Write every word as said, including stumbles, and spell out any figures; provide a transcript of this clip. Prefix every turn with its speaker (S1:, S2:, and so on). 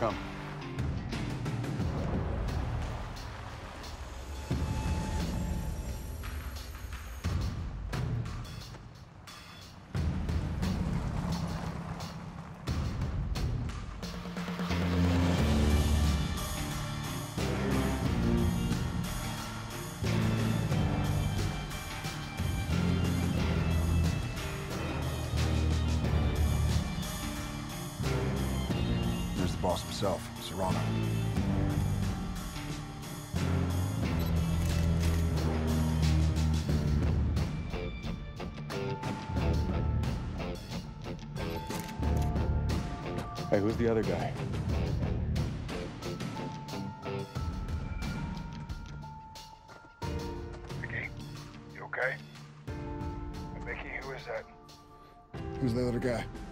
S1: Come.
S2: There's the boss himself, Serrano.
S1: Hey, who's the other guy?
S2: Mickey, you okay? Mickey, who is that? Who's the other guy?